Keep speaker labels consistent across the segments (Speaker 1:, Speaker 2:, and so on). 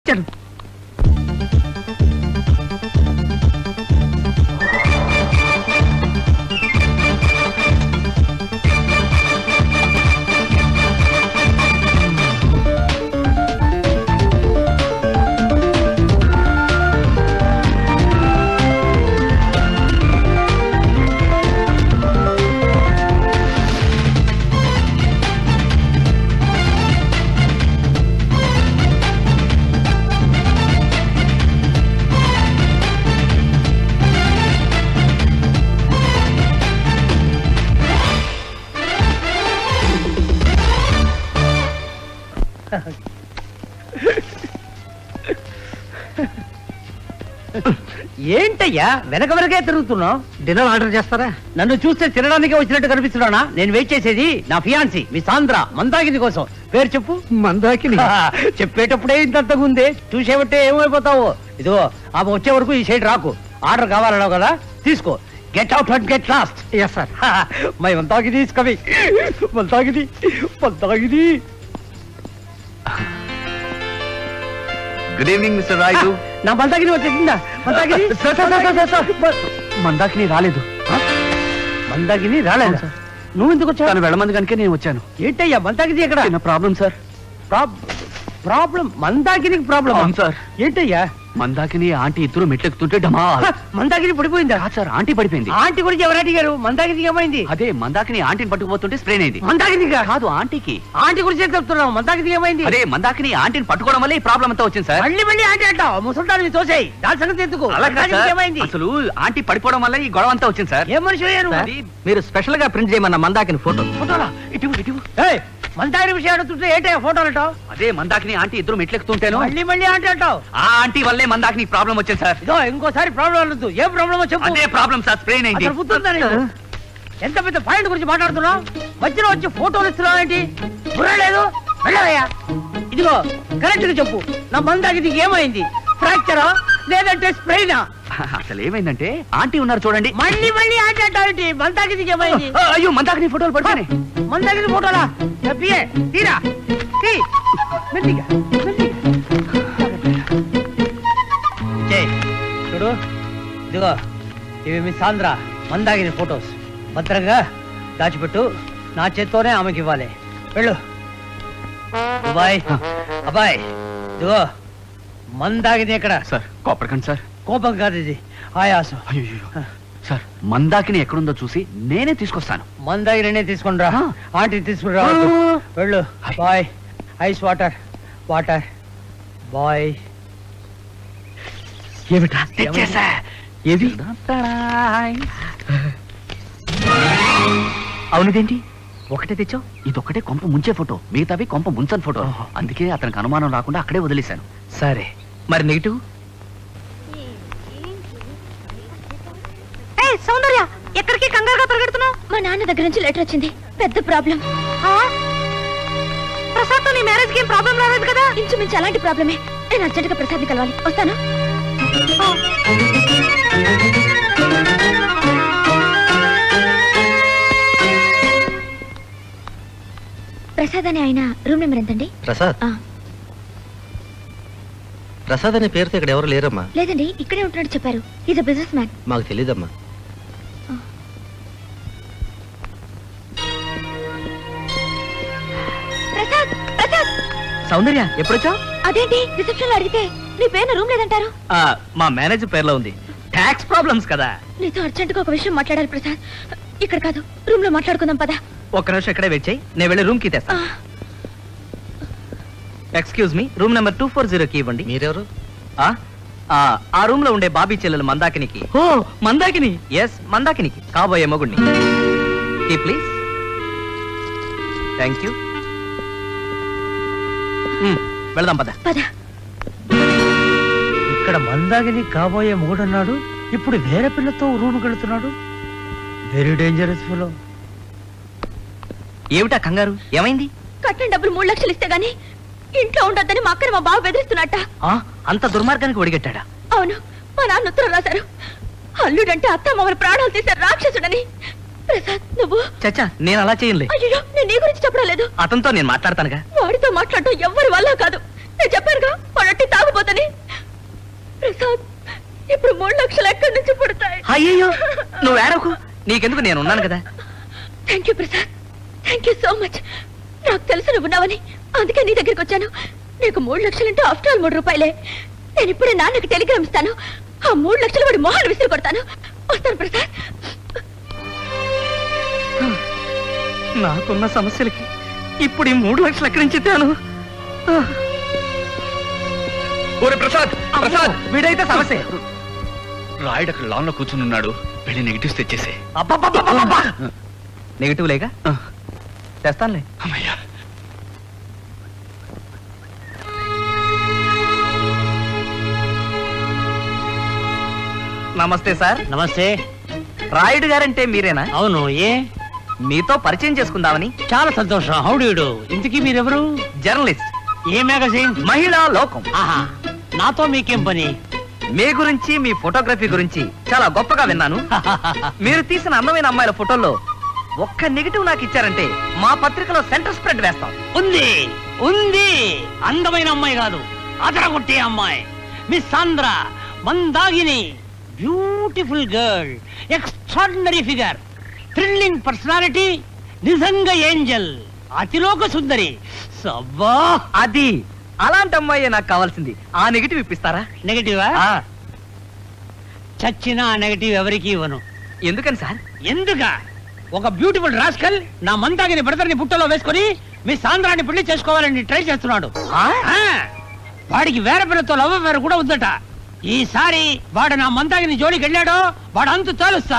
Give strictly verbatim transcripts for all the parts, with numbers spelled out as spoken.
Speaker 1: ఏంటయ్యా వెనక వెనకే తిరుగుతున్నావు? డిన్నర్ ఆర్డర్ చేస్తారా? నన్ను చూస్తే తినడానికి వచ్చినట్టు కనిపిస్తున్నానా? నేను వెయిట్ చేసేది నా ఫియాన్సీ మీ సాంద్ర మందాకిని కోసం. పేరు చెప్పు. మందాకిని. చెప్పేటప్పుడే ఇంతంతగా ఉంది, చూసేబట్టే ఏమైపోతావు. ఇదిగో ఆమె వచ్చే వరకు ఈ సైడ్ రాకు. ఆర్డర్ కావాలన్నావు కదా, తీసుకో. Get out and get lost. Yes sir. My Mandakini is coming. Mandakini Mandakini.
Speaker 2: Good evening mister Rayudu.
Speaker 1: నా మందాకిని వచ్చేసిందా? మందాకిని మందాకిని రాలేదు. మందాకిని రాలేదు. నువ్వు ఎందుకు వచ్చావు? తను వెళ్ళమంది కనుక నేను వచ్చాను. ఏంటయ్యా మందాకిని ఎక్కడ? చిన్న ప్రాబ్లం సార్. ప్రాబ్లం? మందాకినికి ప్రాబ్లం? అవును సార్. ఏంటయ్యా? మందాకిని ఆంటీ ఇద్దరు మెట్లెక్కుతుంటే డమా. మందాకిని పడిపోయిందా? సార్ ఆంటీ పడిపోయింది. ఆంటీ గురించి ఎవరు అడిగారు? మందాకిని ఏమైంది? అదే మందాకిని ఆంటీని పట్టుకుపోతుంటే స్ప్రెయిన్ అయింది. మందాకిని కాదు ఆంటీకి. ఆంటీ గురించి చెప్తున్నావు. మందాకిని ఏమైంది? అదే మందాకిని ఆంటీని పట్టుకోవడం వల్ల ఈ ప్రాబ్లం అంతా వచ్చింది సార్. మళ్ళీ మళ్ళీ ఆంటీ అంటావు. ముసల్దాన్ని తోసేయి. దాని సంగతి ఎందుకు? ఏమైంది? అసలు ఆంటీ పడిపోవడం వల్ల ఈ గొడవ అంతా వచ్చింది సార్. ఏం మనిషి అయ్యారు? మీరు స్పెషల్ గా ప్రింట్ చేయమన్న మందాకిని ఫోటో. ఫోటోలా? ఇటు ఇటు. మందాకిని విషయం అడుగుతుంటే ఏంటో ఫోటోలు అంటావు? అదే మందాకిని ఆంటీ ఇద్దరు మెట్లెక్కుతుంటేను మళ్ళీ మళ్ళీ ఆంటీ అంటావు. ఆ ఆంటీ వల్లే మందాకిని ప్రాబ్లం వచ్చింది సార్. ఇదో ఇంకోసారి ప్రాబ్లం అనొద్దు. ఏం ప్రాబ్లం చెప్పు. అదే ప్రాబ్లం సార్. స్ప్రెయిన్ అయింది. ఎంత పెద్ద పాయింట్ గురించి మాట్లాడుతున్నావు? మధ్యలో వచ్చి ఫోటోలు ఇస్తున్నావు ఏంటి? బుర్రలేదు. వెళ్ళవయ్యా. ఇదిగో కరెక్ట్ గా చెప్పు. నా మందాకిని ఏమైంది? ఫ్రాక్చరా లేదంటే స్ప్రెయినా? అసలు ఏమైందంటే ఆంటీ ఉన్నారు చూడండి. మళ్ళీ మళ్ళీ ఆంటీ అంటావేంటి? మందాకిని ఏమైంది? అయ్యో మందాకిని ఫోటోలు పడుతుంది. మందాకిని ఫోటోలా? చెప్పియే తీరా తీ. మెల్లిగా చూడు. ఇదిగో ఇవి మీ సాంద్ర మందాకిని ఫోటోస్. భద్రంగా దాచిపెట్టు. నా చేత్తోనే ఆమెకి ఇవ్వాలి. వెళ్ళు. అబ్బాయ్ అబ్బాయి ఇదిగో మందాకిని ఎక్కడ? సార్ కోపడకండి సార్. కోపం కాదు ఇది, ఆయాసం. అయ్యో సార్ మందాకిని ఎక్కడుందో చూసి నేనే తీసుకొస్తాను. మందాకిని నేనే తీసుకుని రా. ఆంటీ తీసుకుని రా. వెళ్ళు. Boy. Ice water water boy. ఏమిటా తెచ్చేసా? ఏది? అవునదేంటి ఒకటే తెచ్చావు? ఇదొక్కటే కొంప ముంచే ఫోటో, మిగతావి కొంప ముంచని ఫోటో. అందుకే అతనికి అనుమానం రాకుండా అక్కడే వదిలేశాను. సరే మరి నెగిటివ్?
Speaker 3: సౌందర్య ఎక్కడికి కంగారుగా పరిగెడుతున్నావు? మా నాన్న దగ్గర నుంచి లెటర్ వచ్చింది. పెద్ద ప్రాబ్లం. ప్రసాద్ తో నీ మ్యారేజ్ కి ఏం ప్రాబ్లం రాలేదు కదా? ఇంచుమించు అలాంటి ప్రాబ్లమే. నేను అర్జెంట్ గా ప్రసాద్ ని కలవాలి. వస్తాను. ప్రసాద్ అనే ఆయన రూమ్ నెంబర్ ఎంతండి?
Speaker 4: ప్రసాద్ ప్రసాద్ అనే పేరుతో ఇక్కడ ఎవరు లేరమ్మా.
Speaker 3: లేదండి, ఇక్కడే ఉంటున్నాడు చెప్పారు. Is a businessman.
Speaker 4: మాకు తెలీదమ్మా.
Speaker 3: ప్రసాద్ ప్రసాద్.
Speaker 1: సౌందర్య ఎప్పుడొచ్చావు?
Speaker 3: అదేంటి రిసెప్షన్ లో అడిగితే నీ పేరు రూమ్ లేదంటారు?
Speaker 1: మా మేనేజర్ పేరులో ఉంది. ట్యాక్స్ ప్రాబ్లమ్స్ కదా.
Speaker 3: నీతో అర్జెంట్ గా ఒక విషయం మాట్లాడాలి ప్రసాద్. ఇక్కడ కాదు, రూమ్ లో మాట్లాడుకుందాం పదా.
Speaker 1: ఒక్క నిమిషం ఇక్కడే వెయిట్ చేయి, నేను వెళ్ళి రూమ్ కి తెస్తా. Excuse me, room number two four zero కి ఇవ్వండి.
Speaker 4: మీరెవరు?
Speaker 1: ఆ రూమ్ లో ఉండే బాబీ చెల్లెలు మందాకినికి. ఓ మందాకిని? ఎస్ మందాకినికి కాబోయే మొగుడిని. Key please. Thank you. వెళదాం పద. ఇక్కడ మందాకిని కాబోయే మొగుడన్నాడు, ఇప్పుడు వేరే పిల్లతో రూమ్ వెళుతున్నాడు. Very dangerous fellow. ఏమిటా కంగారు? ఏమైంది?
Speaker 3: కట్టిన డబ్బులు మూడు లక్షలు ఇస్తే గానీ ఇంట్లో ఉండొద్దని మా అక్కని మా బావ బెదిరిస్తున్నట్ట.
Speaker 1: అంత దుర్మార్గానికి ఒడిగట్టాడా?
Speaker 3: అవును, మా నాన్న ఉత్తరం రాశారు. అల్లుడంటే అత్త మామల ప్రాణాలు తీశారు రాక్షసుడని. ప్రసాద్ నువ్వు.
Speaker 1: చచ్చా నేను అలా చేయలే.
Speaker 3: అయ్యో నేను నీ గురించి చెప్పడం లేదు.
Speaker 1: అతనితో నేను మాట్లాడతానుగా.
Speaker 3: వాడితో మాట్లాడటం ఎవ్వరి వల్ల కాదు. నేను చెప్పానుగా వాడట్టి తాగుబోతు. ప్రసాద్ ఇప్పుడు మూడు లక్షలు ఎక్కడి నుంచి పుడతాయి?
Speaker 1: అయ్యో నువ్వు ఏడవకు, నీకెందుకు నేను ఉన్నాను కదా.
Speaker 3: Thank you Prasad, thank you so much. నాకు తెలుసు నువ్వు ఉన్నావని, అందుకే నీ దగ్గరికి వచ్చాను. నీకు మూడు లక్షలంటే ఆఫ్టర్ ఆల్ మూడు రూపాయలే. నేను ఇప్పుడే నాన్నకి టెలిగ్రామ్ ఇస్తాను. ఆ మూడు లక్షలు వాడి మొహాలు విసిరి కొడతాను. వస్తాను ప్రసాద్.
Speaker 1: నాకున్న సమస్యలకి ఇప్పుడు ఈ మూడు లక్షలు ఎక్కడి నుంచి తేను?
Speaker 2: ప్రసాద్ ప్రసాద్
Speaker 1: వీడైతే సమస్య.
Speaker 2: రాయుడు అక్కడ లాన్ లో కూర్చుని ఉన్నాడు, వెళ్ళి నెగిటివ్స్ తెచ్చేసే.
Speaker 1: నెగిటివ్ లేక తెస్తానులే.
Speaker 2: అమ్మయ్యా.
Speaker 1: నమస్తే సార్.
Speaker 5: నమస్తే.
Speaker 1: రాయుడు గారంటే మీరేనా?
Speaker 5: అవును. ఏ
Speaker 1: మీతో పరిచయం చేసుకుందామని.
Speaker 5: చాలా సంతోషం. How do you do? ఇంతకీ మీరెవరు?
Speaker 1: జర్నలిస్ట్.
Speaker 5: ఏ మ్యాగజైన్?
Speaker 1: మహిళా లోకం.
Speaker 5: ఆహా, నాతో మీకేం పని?
Speaker 1: మీ గురించి, మీ ఫోటోగ్రఫీ గురించి చాలా గొప్పగా విన్నాను. మీరు తీసిన అందమైన అమ్మాయిల ఫోటోల్లో ఒక్క నెగిటివ్ నాకు ఇచ్చారంటే మా పత్రికలో సెంటర్ స్ప్రెడ్ వేస్తాం.
Speaker 5: ఉంది ఉంది అందమైన అమ్మాయి కాదు, అదరగొట్టే అమ్మాయి. Miss Andhra Mandagini. Beautiful girl, extraordinary figure, thrilling personality, నిజంగా ఏంజల్, అతిలోక సుందరి. సబ్బా,
Speaker 1: అది అలాంటి అమ్మాయి నాకు కావాల్సింది. ఆ నెగిటివ్ ఇప్పిస్తారా?
Speaker 5: నెగటివా? చచ్చిన ఆ నెగటివ్ ఎవరికి ఇవ్వను.
Speaker 1: ఎందుకని సార్?
Speaker 5: ఎందుక? ఒక బ్యూటిఫుల్ రాస్కల్ నా మందాగిని బ్రదర్ని పుట్టలో వేసుకొని మీ సాంద్రాన్ని పెళ్లి చేసుకోవాలని ట్రై చేస్తున్నాడు. వాడికి వేరే పిల్లతో లవ్ వేరే కూడా ఉందట. ఈసారి వాడు నా మందాగిని జోలికి వెళ్ళాడో వాడు అంతు తేలుస్తా.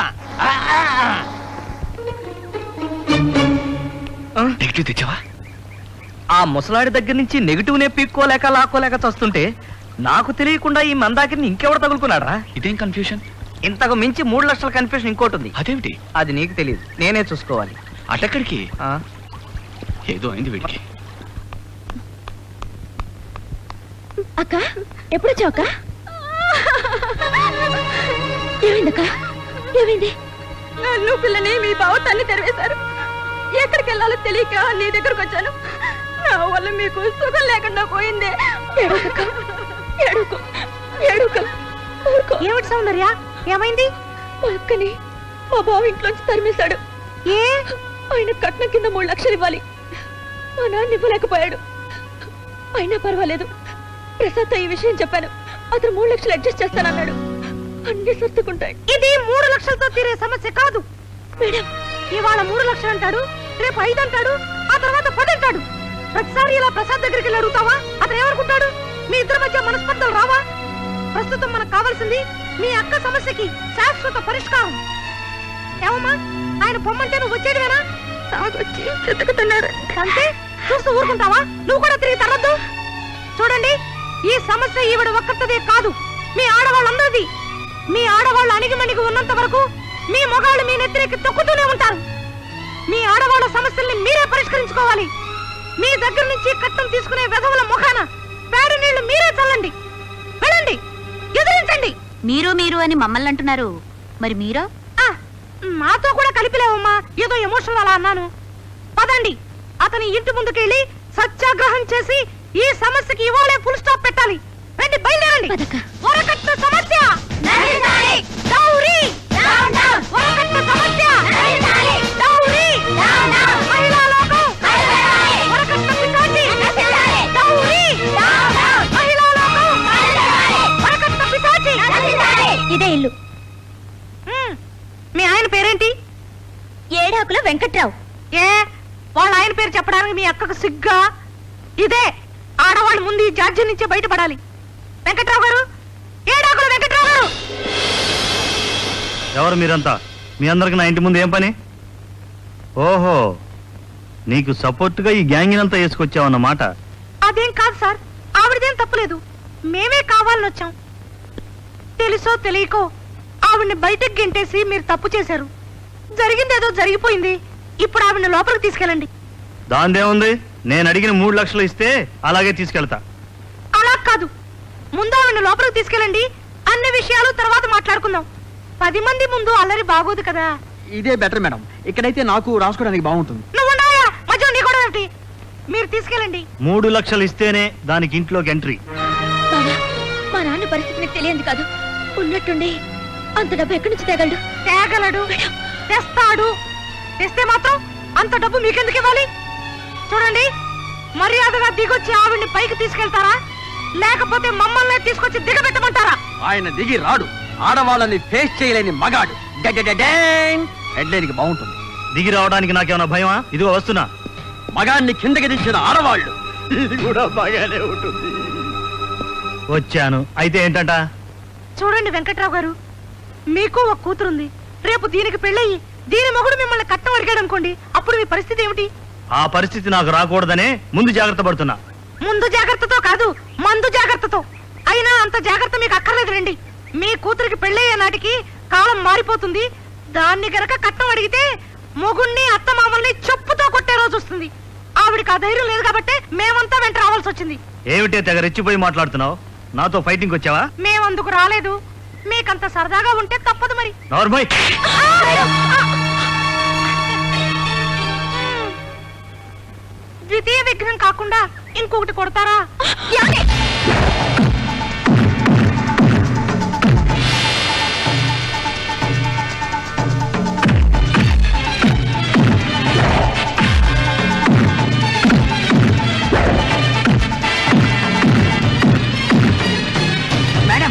Speaker 2: నెగిటివ్ తెచ్చావా?
Speaker 1: ఆ ముసలాడి దగ్గర నుంచి నెగిటివ్ నే పీక్కోలేక లాక్కోలేక చస్తుంటే నాకు తెలియకుండా ఈ మందాకిని ఇంకెవడ తగులుకున్నాడా?
Speaker 2: ఇదేం కన్ఫ్యూషన్?
Speaker 1: ఇంతకు మించి మూడు లక్షల కన్ఫ్యూషన్ ఇంకోటి ఉంది.
Speaker 2: అదేమిటి?
Speaker 1: అది నీకు తెలియదు, నేనే చూసుకోవాలి.
Speaker 2: అటెక్కడికి?
Speaker 1: ఆ?
Speaker 2: ఏదో అయింది వీడికి.
Speaker 3: అక్క ఎప్పుడు వచ్చావు అక్క? ఏమైందక్క? ఏమైంది? నన్ను పిల్లని మీ బావ తల్లి తెరివేశారు. ఎక్కడికి వెళ్ళాలో తెలియక నీ దగ్గరకు వచ్చాను. నా వల్ల మీకు సుఖం లేకుండా పోయిందే. ఏడుక ఏడుకో ఏడుక ఏమిటి సౌందర్య? ఏమైంది? మా అక్కని మా బావ ఇంట్లోంచి తరిమేశాడు. ఏ? ఆయన కట్నం కింద మూడు లక్షలు ఇవ్వాలి. మా నాన్న ఇవ్వలేకపోయాడు. అయినా పర్వాలేదు, ప్రసాద్ ఈ విషయం చెప్పాను. అతను మూడు లక్షలు అడ్జస్ట్ చేస్తానన్నాడు. అన్ని సర్దుకుంటాయి. ఇది మూడు లక్షలతో తీరే సమస్య కాదు మేడం. ఇవాళ మూడు లక్షలు అంటాడు, రేపు ఐదు అంటాడు, ఆ తర్వాత పది అంటాడు. ప్రతిసారి ఇలా ప్రసాద్ దగ్గరికి వెళ్ళి అడుగుతావా? అతను ఏమనుకుంటాడు? మీ ఇద్దరి మధ్య మనస్పర్ధలు రావా? ప్రస్తుతం మనకు కావాల్సింది మీ అక్క సమస్యకి శాశ్వత పరిష్కారం. ఏమమ్మా, ఆయన పొమ్మంటే నువ్వు వచ్చేదివేనా? తాగొచ్చి చెతుకుతున్నాడు అంతే. చూస్తూ ఊరుకుంటావా? నువ్వు కూడా తిరిగి తరద్దు. చూడండి, ఈ సమస్య ఈవిడ ఒక్కరిదే కాదు, మీ ఆడవాళ్ళందరిది. మీ ఆడవాళ్ళు అణిగిమణిగి ఉన్నంత వరకు మీ మొగాళ్ళు మీ నెత్తిరెక్కి తొక్కుతూనే ఉంటారు. మీ ఆడవాళ్ళ సమస్యల్ని మీరే పరిష్కరించుకోవాలి. మీ దగ్గర నుంచి కట్నం తీసుకునే వెధవుల ముఖాన పేడ నీళ్లు మీరే చల్లండి. వెళ్ళండి, ఎదిరించండి. మీరు మీరు అని మమ్మల్ని అంటున్నారు, మరి మీరో?
Speaker 6: మాతో కూడా కలిపిలేవమ్మా, ఏదో ఎమోషనల్ అలా అన్నాను. పదండి, అతని ఇంటి ముందుకెళ్ళి సత్యాగ్రహం చేసి ఈ సమస్యకి ఇవాళే ఫుల్ స్టాప్ పెట్టాలి. రండి, బయలుదేరండి. వరకట్న సమస్య డౌరీ, వరకట్న సమస్య డౌరీ, మహిళా లోకం వరకట్న పిశాచి డౌరీ, మహిళా లోకం వరకట్న పిశాచి.
Speaker 3: ఇదే ఇల్లు.
Speaker 6: మీ ఆయన పేరేంటి?
Speaker 3: ఏడాకుల వెంకట్రావు.
Speaker 6: ఏ, వాళ్ళ ఆయన పేరు చెప్పడానికి మీ అక్కకు సిగ్గా? ఇదే ఆడవాళ్ళు ముందు ఈ జాడ్యం నుంచే బయటపడాలి. వెంకట్రావు గారు, ఏడాకుల వెంకట్రావు గారు.
Speaker 7: ఎవరు మీరంతా? మీ అందరికి నా ఇంటి ముందు ఏం పని? ఓహో, నీకు సపోర్ట్ గా ఈ గ్యాంగ్ అంతా వేసుకొచ్చావన్నమాట.
Speaker 6: అదేం కాదు సార్, ఆవిడదేం తప్పులేదు, మేమే కావాలని వచ్చాం. తెలుసో తెలియకో ఆవిడ్ని బయటకు గెంటేసి మీరు తప్పు చేశారు. జరిగిందేదో జరిగిపోయింది. ఇప్పుడు ఆవిడ్ని లోపలికి తీసుకెళ్ళండి.
Speaker 7: దాందేముంది, నేను అడిగిన మూడు లక్షలు ఇస్తే అలాగే తీసుకెళ్తా.
Speaker 6: అలా కాదు, ముందు ఆవిడ్ని లోపలికి తీసుకెళ్ళండి. అన్ని విషయాలు తర్వాత మాట్లాడుకుందాం. పది మంది ముందు అల్లరి బాగోదు కదా.
Speaker 1: ఇదే బెటర్ మేడం, ఇక్కడైతే నాకు రాసుకోవడానికి బాగుంటుంది.
Speaker 6: నువ్వు ఉన్నావా? మధ్య నీ కూడా ఏమిటి? మీరు తీసుకెళ్ళండి.
Speaker 7: మూడు లక్షలు ఇస్తేనే దానికి ఇంట్లోకి ఎంట్రీ.
Speaker 3: మా నాన్న పరిస్థితి మీకు తెలియదు కాదు. ఉన్నట్టుండి అంత డబ్బు ఎక్కడి నుంచి తేగలడు?
Speaker 6: తేగలడు, తెస్తాడు. తెస్తే మాత్రం అంత డబ్బు మీకెందుకు ఇవ్వాలి? చూడండి, మర్యాదగా దిగొచ్చి ఆవిడ్ని పైకి తీసుకెళ్తారా, లేకపోతే మమ్మల్ని తీసుకొచ్చి దిగబెట్టమంటారా?
Speaker 1: ఆయన దిగి రాడు. ఆడవాళ్ళని ఫేస్ చేయలేని మగాడు. హెడ్లైన్కి బాగుంటుంది.
Speaker 7: దిగి రావడానికి నాకేమైనా భయమా? ఇదిగో వస్తున్నా.
Speaker 1: మగాన్ని కిందకి దించిన ఆడవాళ్ళు ఇది కూడా బాగానే ఉంటుంది.
Speaker 7: వచ్చాను. అయితే ఏంటంట?
Speaker 6: చూడండి వెంకట్రావు గారు, మీకు ఒక కూతురుంది. రేపు దీనికి పెళ్ళయి దీని మొగుడు మిమ్మల్ని కట్నం అడిగాడు అనుకోండి, అప్పుడు మీ పరిస్థితి ఏమిటి?
Speaker 7: ఆ పరిస్థితి నాకు రాకూడదనే ముందు జాగ్రత్త పడుతున్నా.
Speaker 6: ముందు జాగ్రత్తతో కాదు, మందు జాగ్రత్తతో. అయినా అంత జాగ్రత్త మీకు అక్కర్లేదు రండి. మీ కూతురికి పెళ్ళయ్యే నాటికి కాలం మారిపోతుంది. దాన్ని గనక కట్నం అడిగితే మొగుణ్ణి అత్తమామల్ని చెప్పుతో కొట్టే రోజు వస్తుంది. ఆవిడికి ఆ ధైర్యం లేదు కాబట్టి మేమంతా వెంట రావాల్సి వచ్చింది.
Speaker 7: ఏమిటే తెగ రెచ్చిపోయి మాట్లాడుతున్నావు? నాతో ఫైటింగ్ వచ్చావా?
Speaker 6: మేమందుకు రాలేదు. మీకంత సరదాగా ఉంటే తప్పదు మరి.
Speaker 7: నార్మల్.
Speaker 6: ద్వితీయ విగ్రహం కాకుండా ఇంకొకటి కొడతారా?
Speaker 1: మేడం,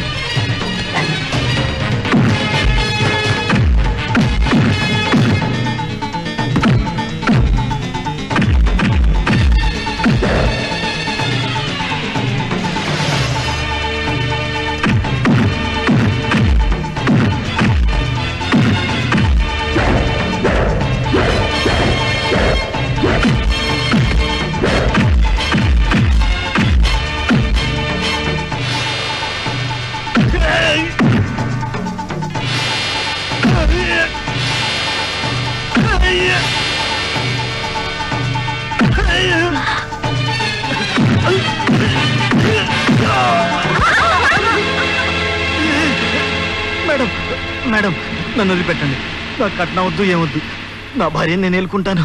Speaker 7: మేడం మేడం నన్ను వదిలిపెట్టండి. నా కట్నం వద్దు, ఏమొద్దు. నా భార్యని నేను ఏలుకుంటాను.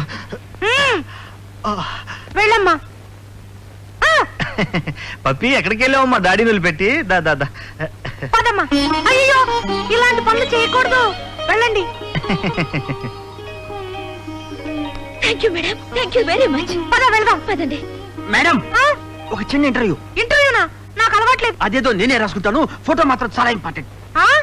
Speaker 6: వెళ్ళమ్మా.
Speaker 7: పప్పి, ఎక్కడికి వెళ్ళావు? మా డాడీని వదిలిపెట్టి. దా దా దా.
Speaker 6: పదమ్మా. అయ్యో, ఇలాంటి పనులు చేయకూడదు. వెళ్ళండి.
Speaker 3: Thank you madam, thank you very much.
Speaker 6: పద వెళ్దాం.
Speaker 3: పదండి.
Speaker 1: మేడం, ఒక చిన్న ఇంటర్వ్యూ.
Speaker 6: ఇంటర్వ్యూనా? నాకు అలవాట్లేదు.
Speaker 1: అదేదో నేనే రాసుకుంటాను. ఫోటో మాత్రం చాలా ఇంపార్టెంట్.
Speaker 6: ఆ